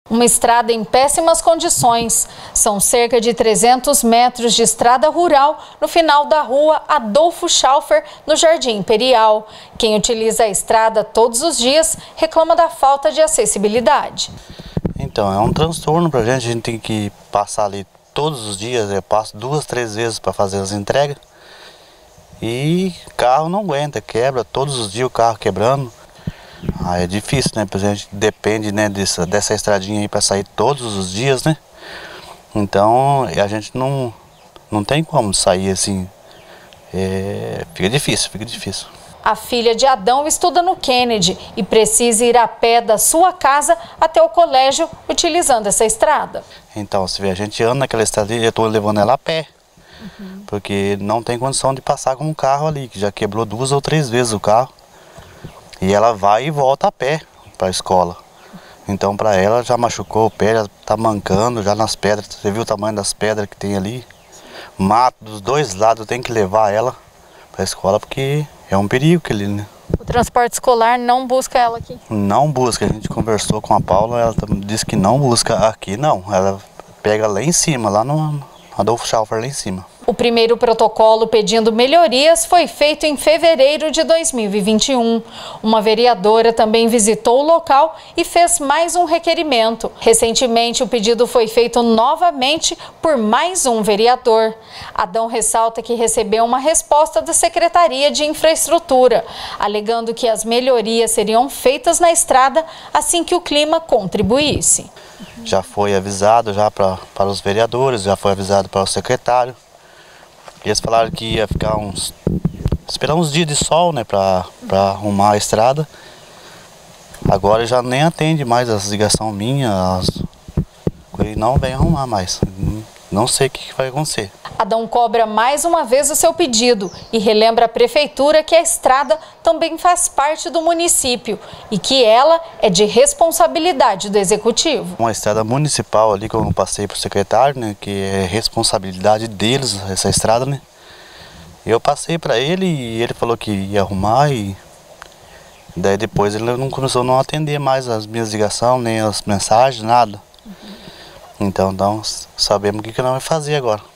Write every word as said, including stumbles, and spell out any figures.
Uma estrada em péssimas condições. São cerca de trezentos metros de estrada rural no final da rua Adolfo Schaufer, no Jardim Imperial. Quem utiliza a estrada todos os dias reclama da falta de acessibilidade. Então, é um transtorno para a gente, a gente tem que passar ali todos os dias, eu passo duas, três vezes para fazer as entregas. E o carro não aguenta, quebra, todos os dias o carro quebrando. Ah, é difícil, né? Porque a gente depende, né, dessa, dessa estradinha aí para sair todos os dias, né? Então a gente não, não tem como sair assim. É, fica difícil, fica difícil. A filha de Adão estuda no Kennedy e precisa ir a pé da sua casa até o colégio utilizando essa estrada. Então, se a gente anda naquela estrada, eu estou levando ela a pé. Uhum. Porque não tem condição de passar com um carro ali, que já quebrou duas ou três vezes o carro. E ela vai e volta a pé para a escola. Então para ela já machucou o pé, já está mancando já nas pedras. Você viu o tamanho das pedras que tem ali? Mato dos dois lados, tem que levar ela para a escola porque é um perigo aquele, né? O transporte escolar não busca ela aqui? Não busca, a gente conversou com a Paula, ela disse que não busca aqui não. Ela pega lá em cima, lá no Adolfo Schaufer, lá em cima. O primeiro protocolo pedindo melhorias foi feito em fevereiro de dois mil e vinte e um. Uma vereadora também visitou o local e fez mais um requerimento. Recentemente, o pedido foi feito novamente por mais um vereador. Adão ressalta que recebeu uma resposta da Secretaria de Infraestrutura, alegando que as melhorias seriam feitas na estrada assim que o clima contribuísse. Já foi avisado já pra, para os vereadores, já foi avisado para o secretário. Eles falaram que ia ficar uns, esperar uns dias de sol, né, para para arrumar a estrada. Agora já nem atende mais as ligações minhas, e não vem arrumar mais. Não sei o que vai acontecer. Adão cobra mais uma vez o seu pedido e relembra a prefeitura que a estrada também faz parte do município e que ela é de responsabilidade do executivo. Uma estrada municipal ali que eu passei para o secretário, né, que é responsabilidade deles essa estrada, né. Eu passei para ele e ele falou que ia arrumar e daí depois ele não começou a não atender mais as minhas ligações, nem as mensagens, nada. Uhum. Então, então sabemos o que que nós vamos fazer agora.